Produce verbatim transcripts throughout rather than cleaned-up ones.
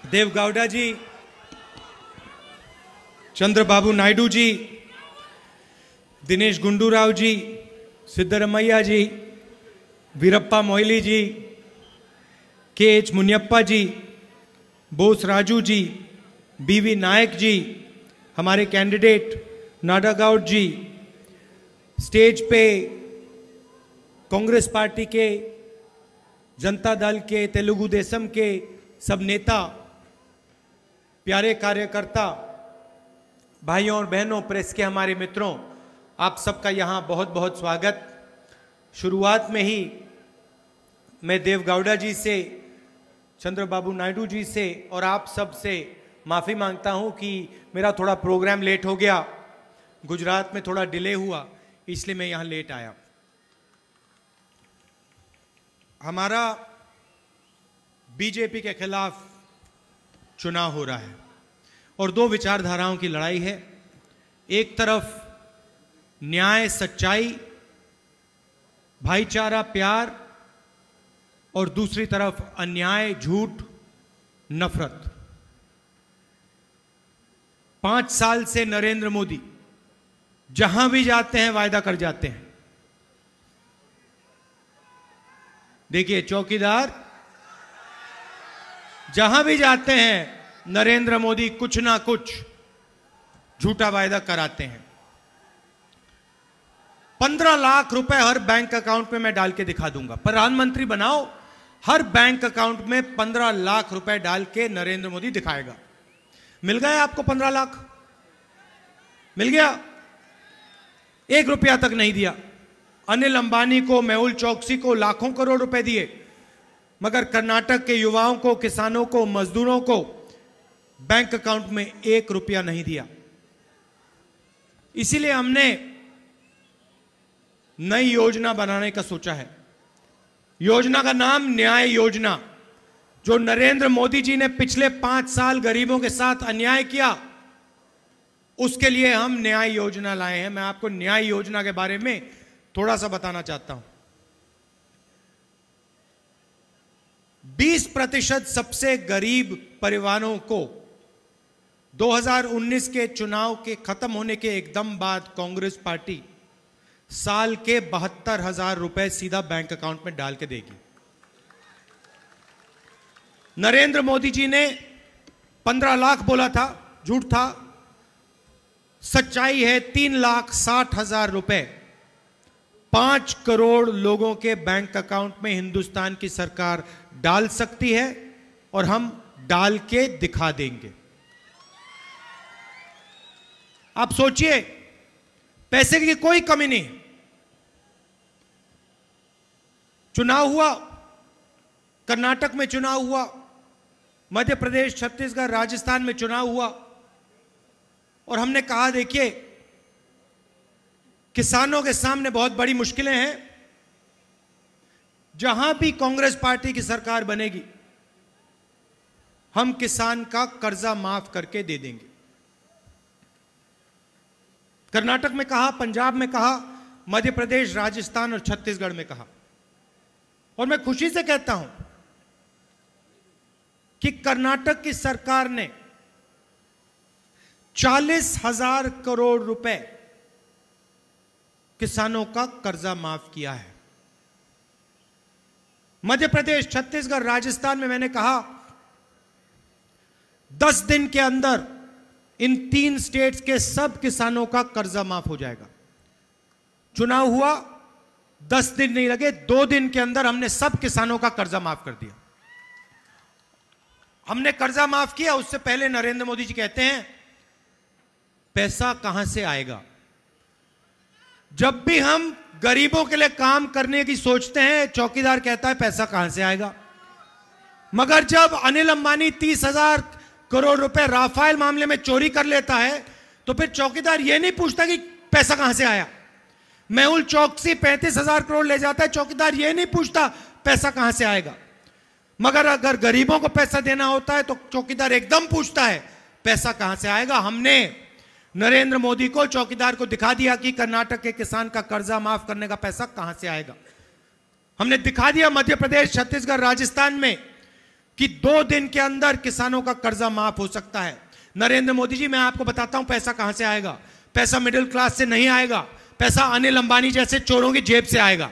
देवगौड़ा जी, चंद्रबाबू नायडू जी, दिनेश गुंडूराव जी, सिद्धरमैया जी, Veerappa Moily ji, K H Muniyappa ji, Bose Raju ji, B V Nayak जी, हमारे candidate नाडागौड जी, stage पे Congress party के, जनता दल के, तेलुगु देशम के सब नेता, प्यारे कार्यकर्ता, भाइयों और बहनों, प्रेस के हमारे मित्रों, आप सबका यहाँ बहुत बहुत स्वागत। शुरुआत में ही मैं देवगौड़ा जी से, चंद्रबाबू नायडू जी से और आप सब से माफ़ी मांगता हूँ कि मेरा थोड़ा प्रोग्राम लेट हो गया। गुजरात में थोड़ा डिले हुआ, इसलिए मैं यहाँ लेट आया। हमारा बीजेपी के खिलाफ चुनाव हो रहा है और दो विचारधाराओं की लड़ाई है। एक तरफ न्याय, सच्चाई, भाईचारा, प्यार और दूसरी तरफ अन्याय, झूठ, नफरत। पांच साल से नरेंद्र मोदी जहां भी जाते हैं वायदा कर जाते हैं। देखिए, चौकीदार जहां भी जाते हैं नरेंद्र मोदी कुछ ना कुछ झूठा वायदा कराते हैं। पंद्रह लाख रुपए हर बैंक अकाउंट में मैं डाल के दिखा दूंगा, प्रधानमंत्री बनाओ, हर बैंक अकाउंट में पंद्रह लाख रुपए डाल के नरेंद्र मोदी दिखाएगा। मिल गया आपको पंद्रह लाख? मिल गया? एक रुपया तक नहीं दिया। अनिल अंबानी को, मेहुल चोकसी को लाखों करोड़ रुपए दिए, मगर कर्नाटक के युवाओं को, किसानों को, मजदूरों को बैंक अकाउंट में एक रुपया नहीं दिया। इसीलिए हमने नई योजना बनाने का सोचा है। योजना का नाम न्याय योजना। जो नरेंद्र मोदी जी ने पिछले पांच साल गरीबों के साथ अन्याय किया, उसके लिए हम न्याय योजना लाए हैं। मैं आपको न्याय योजना के बारे में थोड़ा सा बताना चाहता हूं। बीस प्रतिशत सबसे गरीब परिवारों को दो हज़ार उन्नीस के चुनाव के खत्म होने के एकदम बाद कांग्रेस पार्टी साल के बहत्तर हजार रुपए सीधा बैंक अकाउंट में डाल के देगी। नरेंद्र मोदी जी ने पंद्रह लाख बोला था, झूठ था। सच्चाई है तीन लाख साठ हजार रुपए पांच करोड़ लोगों के बैंक अकाउंट में हिंदुस्तान की सरकार डाल सकती है और हम डाल के दिखा देंगे। आप सोचिए, पैसे की कोई कमी नहीं। चुनाव हुआ, कर्नाटक में चुनाव हुआ, मध्य प्रदेश, छत्तीसगढ़, राजस्थान में चुनाव हुआ और हमने कहा देखिए, किसानों के सामने बहुत बड़ी मुश्किलें हैं। जहां भी कांग्रेस पार्टी की सरकार बनेगी, हम किसान का कर्जा माफ करके दे देंगे। कर्नाटक में कहा, पंजाब में कहा, मध्य प्रदेश, राजस्थान और छत्तीसगढ़ में कहा। और मैं खुशी से कहता हूं कि कर्नाटक की सरकार ने चालीस हजार करोड़ रुपए किसानों का कर्जा माफ किया है। मध्य प्रदेश, छत्तीसगढ़, राजस्थान में मैंने कहा दस दिन के अंदर इन तीन स्टेट्स के सब किसानों का कर्जा माफ हो जाएगा। चुनाव हुआ, दस दिन नहीं लगे, दो दिन के अंदर हमने सब किसानों का कर्जा माफ कर दिया। हमने कर्जा माफ किया, उससे पहले नरेंद्र मोदी जी कहते हैं पैसा कहां से आएगा। जब भी हम गरीबों के लिए काम करने की सोचते हैं, चौकीदार कहता है पैसा कहां से आएगा। मगर जब अनिल अंबानी तीस हजार करोड़ रुपए राफेल मामले में चोरी कर लेता है, तो फिर चौकीदार यह नहीं पूछता कि पैसा कहां से आया। मेहुल चोकसी पैंतीस हजार करोड़ ले जाता है, चौकीदार यह नहीं पूछता पैसा कहां से आएगा। मगर अगर गरीबों को पैसा देना होता है तो चौकीदार एकदम पूछता है पैसा कहां से आएगा। हमने नरेंद्र मोदी को, चौकीदार को दिखा दिया कि कर्नाटक के किसान का कर्जा माफ करने का पैसा कहां से आएगा। हमने दिखा दिया मध्य प्रदेश, छत्तीसगढ़, राजस्थान में कि दो दिन के अंदर किसानों का कर्जा माफ हो सकता है। नरेंद्र मोदी जी, मैं आपको बताता हूं पैसा कहां से आएगा। पैसा मिडिल क्लास से नहीं आएगा, पैसा अनिल अंबानी जैसे चोरों की जेब से आएगा।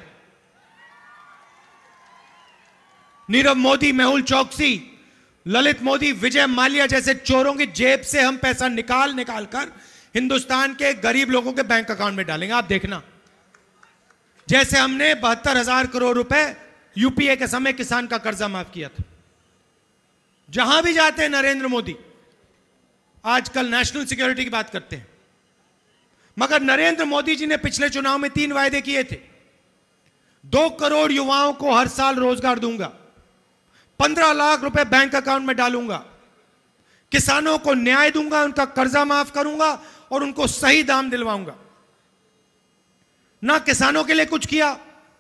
नीरव मोदी, मेहुल चौकसी, ललित मोदी, विजय माल्या जैसे चोरों की जेब से हम पैसा निकाल निकाल कर हिंदुस्तान के गरीब लोगों के बैंक अकाउंट में डालेंगे। आप देखना, जैसे हमने बहत्तर हजार करोड़ रुपए यूपीए के समय किसान का कर्जा माफ किया था। जहां भी जाते हैं नरेंद्र मोदी आजकल नेशनल सिक्योरिटी की बात करते हैं, मगर नरेंद्र मोदी जी ने पिछले चुनाव में तीन वायदे किए थे। दो करोड़ युवाओं को हर साल रोजगार दूंगा, पंद्रह लाख रुपए बैंक अकाउंट में डालूंगा, किसानों को न्याय दूंगा, उनका कर्जा माफ करूंगा और उनको सही दाम दिलवाऊंगा। ना किसानों के लिए कुछ किया,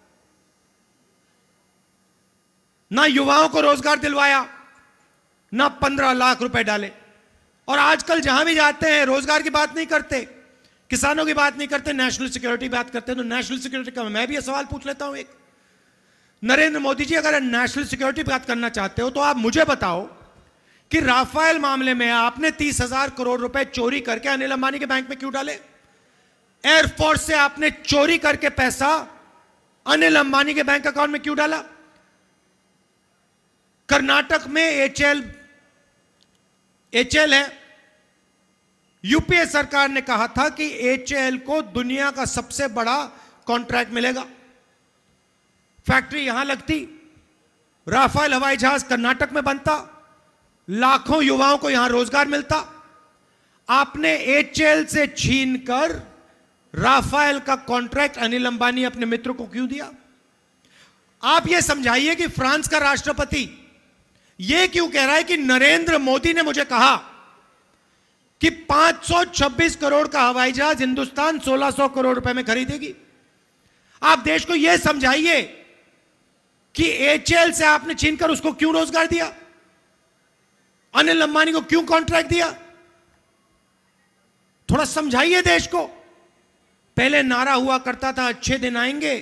ना युवाओं को रोजगार दिलवाया, ना पंद्रह लाख रुपए डाले। और आजकल जहां भी जाते हैं रोजगार की बात नहीं करते, किसानों की बात नहीं करते, नेशनल सिक्योरिटी की बात करते हैं। तो नेशनल सिक्योरिटी का मैं भी ये सवाल पूछ लेता हूं एक, नरेंद्र मोदी जी, अगर नेशनल सिक्योरिटी की बात करना चाहते हो तो आप मुझे बताओ कि राफेल मामले में आपने तीस हजार करोड़ रुपए चोरी करके अनिल अंबानी के बैंक में क्यों डाले? एयरफोर्स से आपने चोरी करके पैसा अनिल अंबानी के बैंक अकाउंट में क्यों डाला? कर्नाटक में एचएल एचएल है, यूपीए सरकार ने कहा था कि एचएल को दुनिया का सबसे बड़ा कॉन्ट्रैक्ट मिलेगा, फैक्ट्री यहां लगती, राफेल हवाई जहाज कर्नाटक में बनता, लाखों युवाओं को यहां रोजगार मिलता। आपने एचएल से छीनकर राफेल का कॉन्ट्रैक्ट अनिल अंबानी अपने मित्र को क्यों दिया? आप यह समझाइए कि फ्रांस का राष्ट्रपति यह क्यों कह रहा है कि नरेंद्र मोदी ने मुझे कहा कि पांच सौ छब्बीस करोड़ का हवाई जहाज हिंदुस्तान सोलह सौ करोड़ रुपए में खरीदेगी। आप देश को यह समझाइए कि एचएल से आपने छीनकर उसको क्यों रोजगार दिया, अनिल अंबानी को क्यों कॉन्ट्रैक्ट दिया? थोड़ा समझाइए देश को। पहले नारा हुआ करता था अच्छे दिन आएंगे,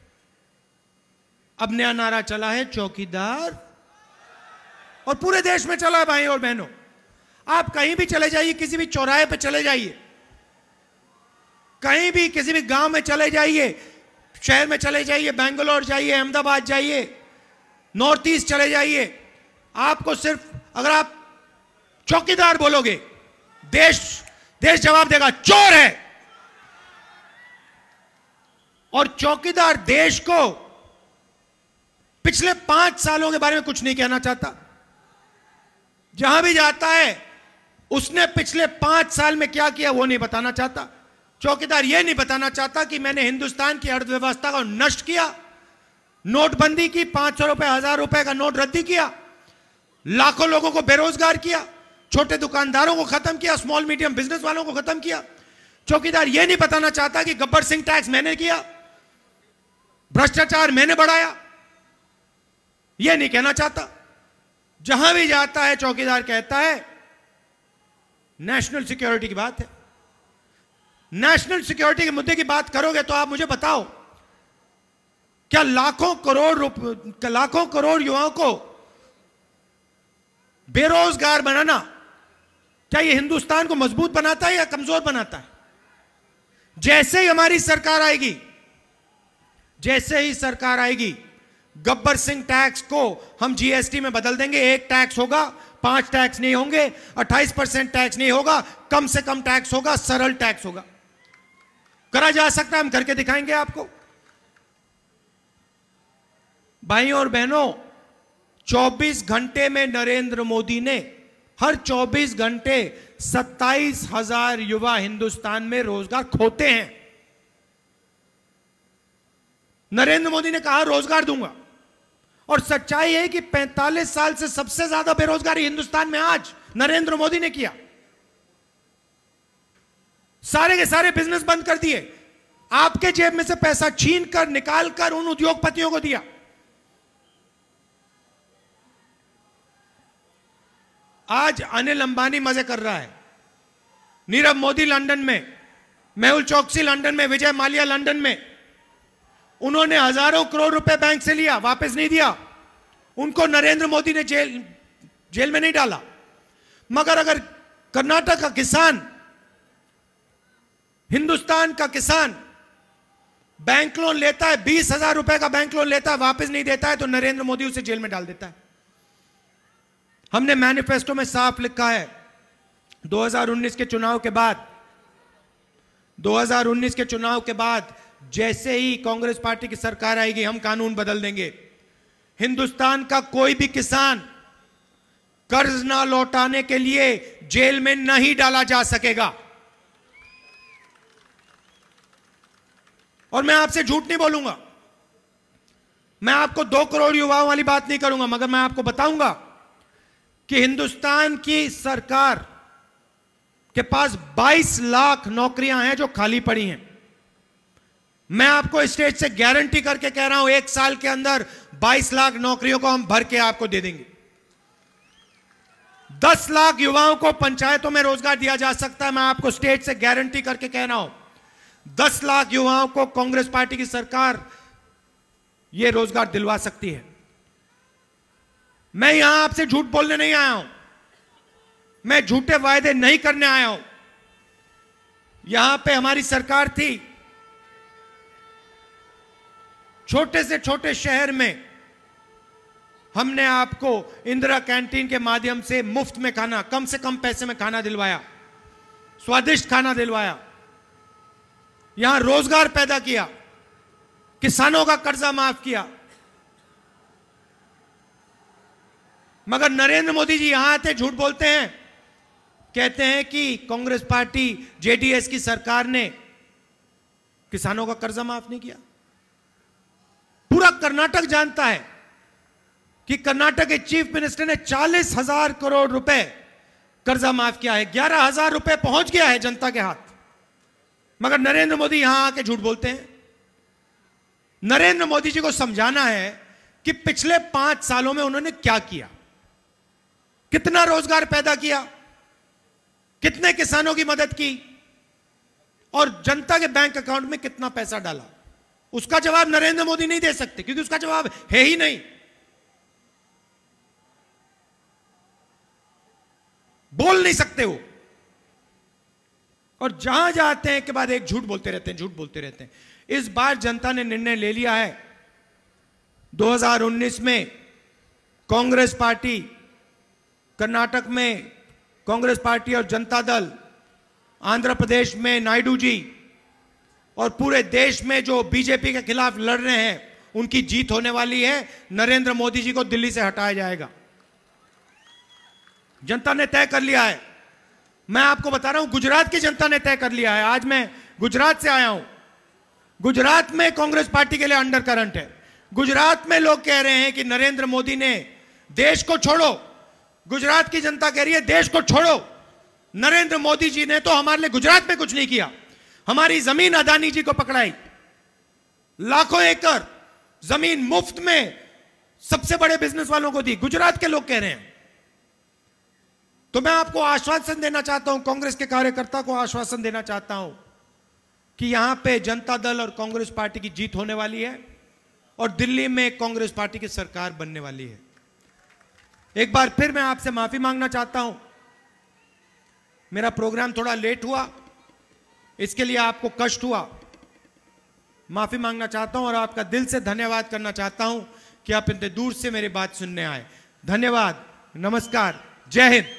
अब नया नारा चला है चौकीदार, और पूरे देश में चला है भाई और बहनों। आप कहीं भी चले जाइए, किसी भी चौराहे पे चले जाइए, कहीं भी किसी भी गांव में चले जाइए, शहर में चले जाइए, बेंगलोर जाइए, अहमदाबाद जाइए, नॉर्थ ईस्ट चले जाइए, आपको सिर्फ अगर आप चौकीदार बोलोगे, देश देश जवाब देगा चोर है। और चौकीदार देश को पिछले पांच सालों के बारे में कुछ नहीं कहना चाहता। जहां भी जाता है उसने पिछले पांच साल में क्या किया वो नहीं बताना चाहता। चौकीदार यह नहीं बताना चाहता कि मैंने हिंदुस्तान की अर्थव्यवस्था को नष्ट किया, नोटबंदी की, पांच सौ रुपए हजार रुपए का नोट रद्दी किया, लाखों लोगों को बेरोजगार किया, छोटे दुकानदारों को खत्म किया, स्मॉल मीडियम बिजनेस वालों को खत्म किया। चौकीदार यह नहीं बताना चाहता कि गब्बर सिंह टैक्स मैंने किया, भ्रष्टाचार मैंने बढ़ाया, यह नहीं कहना चाहता। जहां भी जाता है चौकीदार कहता है नेशनल सिक्योरिटी की बात है। नेशनल सिक्योरिटी के मुद्दे की बात करोगे तो आप मुझे बताओ, क्या लाखों करोड़ रुपए लाखों करोड़ युवाओं को बेरोजगार बनाना, क्या यह हिंदुस्तान को मजबूत बनाता है या कमजोर बनाता है? जैसे ही हमारी सरकार आएगी, जैसे ही सरकार आएगी, गब्बर सिंह टैक्स को हम जीएसटी में बदल देंगे। एक टैक्स होगा, पांच टैक्स नहीं होंगे, अट्ठाईस परसेंट टैक्स नहीं होगा, कम से कम टैक्स होगा, सरल टैक्स होगा। करा जा सकता है, हम करके दिखाएंगे आपको। भाइयों और बहनों, चौबीस घंटे में नरेंद्र मोदी ने हर चौबीस घंटे सत्ताईस हजार युवा हिंदुस्तान में रोजगार खोते हैं। नरेंद्र मोदी ने कहा रोजगार दूंगा, और सच्चाई है कि पैंतालीस साल से सबसे ज्यादा बेरोजगारी हिंदुस्तान में आज नरेंद्र मोदी ने किया। सारे के सारे बिजनेस बंद कर दिए, आपके जेब में से पैसा छीन कर निकाल कर उन उद्योगपतियों को दिया। आज अनिल अंबानी मजे कर रहा है, नीरव मोदी लंदन में, मेहुल चौकसी लंदन में, विजय माल्या लंदन में। उन्होंने हजारों करोड़ रुपए बैंक से लिया, वापस नहीं दिया। उनको नरेंद्र मोदी ने जेल जेल में नहीं डाला। मगर अगर कर्नाटक का किसान, हिंदुस्तान का किसान बैंक लोन लेता है, बीस हजार रुपए का बैंक लोन लेता है, वापस नहीं देता है, तो नरेंद्र मोदी उसे जेल में डाल देता है। हमने मैनिफेस्टो में साफ लिखा है, दो हज़ार उन्नीस के चुनाव के बाद दो हज़ार उन्नीस के चुनाव के बाद जैसे ही कांग्रेस पार्टी की सरकार आएगी, हम कानून बदल देंगे। हिंदुस्तान का कोई भी किसान कर्ज ना लौटाने के लिए जेल में नहीं डाला जा सकेगा। और मैं आपसे झूठ नहीं बोलूंगा, मैं आपको दो करोड़ युवाओं वाली बात नहीं करूंगा, मगर मैं आपको बताऊंगा कि हिंदुस्तान की सरकार के पास बाईस लाख नौकरियां हैं जो खाली पड़ी हैं। मैं आपको स्टेज से गारंटी करके कह रहा हूं, एक साल के अंदर बाईस लाख नौकरियों को हम भर के आपको दे देंगे। दस लाख युवाओं को पंचायतों में रोजगार दिया जा सकता है। मैं आपको स्टेज से गारंटी करके कह रहा हूं, दस लाख युवाओं को कांग्रेस पार्टी की सरकार यह रोजगार दिलवा सकती है। मैं यहां आपसे झूठ बोलने नहीं आया हूं, मैं झूठे वायदे नहीं करने आया हूं। यहां पे हमारी सरकार थी, छोटे से छोटे शहर में हमने आपको इंदिरा कैंटीन के माध्यम से मुफ्त में खाना, कम से कम पैसे में खाना दिलवाया, स्वादिष्ट खाना दिलवाया, यहां रोजगार पैदा किया, किसानों का कर्जा माफ किया। मगर नरेंद्र मोदी जी यहां आते झूठ बोलते हैं, कहते हैं कि कांग्रेस पार्टी जेडीएस की सरकार ने किसानों का कर्जा माफ नहीं किया। पूरा कर्नाटक जानता है कि कर्नाटक के चीफ मिनिस्टर ने चालीस हजार करोड़ रुपए कर्जा माफ किया है, ग्यारह हजार रुपए पहुंच गया है जनता के हाथ। मगर नरेंद्र मोदी यहां आके झूठ बोलते हैं। नरेंद्र मोदी जी को समझाना है कि पिछले पांच सालों में उन्होंने क्या किया, कितना रोजगार पैदा किया, कितने किसानों की मदद की और जनता के बैंक अकाउंट में कितना पैसा डाला। उसका जवाब नरेंद्र मोदी नहीं दे सकते, क्योंकि उसका जवाब है ही नहीं। बोल नहीं सकते हो, और जहां जाते हैं के बाद एक झूठ बोलते रहते हैं, झूठ बोलते रहते हैं। इस बार जनता ने निर्णय ले लिया है, दो हज़ार उन्नीस में कांग्रेस पार्टी, कर्नाटक में कांग्रेस पार्टी और जनता दल, आंध्र प्रदेश में नायडू जी, और पूरे देश में जो बीजेपी के खिलाफ लड़ रहे हैं, उनकी जीत होने वाली है। नरेंद्र मोदी जी को दिल्ली से हटाया जाएगा। जनता ने तय कर लिया है। मैं आपको बता रहा हूं, गुजरात की जनता ने तय कर लिया है। आज मैं गुजरात से आया हूं। गुजरात में कांग्रेस पार्टी के लिए अंडर करंट है। गुजरात में लोग कह रहे हैं कि नरेंद्र मोदी ने देश को छोड़ो। गुजरात की जनता कह रही है देश को छोड़ो, नरेंद्र मोदी जी ने तो हमारे लिए गुजरात में कुछ नहीं किया। हमारी जमीन अदानी जी को पकड़ाई, लाखों एकड़ जमीन मुफ्त में सबसे बड़े बिजनेस वालों को दी, गुजरात के लोग कह रहे हैं। तो मैं आपको आश्वासन देना चाहता हूं, कांग्रेस के कार्यकर्ता को आश्वासन देना चाहता हूं कि यहां पे जनता दल और कांग्रेस पार्टी की जीत होने वाली है और दिल्ली में कांग्रेस पार्टी की सरकार बनने वाली है। एक बार फिर मैं आपसे माफी मांगना चाहता हूं, मेरा प्रोग्राम थोड़ा लेट हुआ, इसके लिए आपको कष्ट हुआ, माफी मांगना चाहता हूं और आपका दिल से धन्यवाद करना चाहता हूं कि आप इतने दूर से मेरी बात सुनने आए। धन्यवाद, नमस्कार, जय हिंद।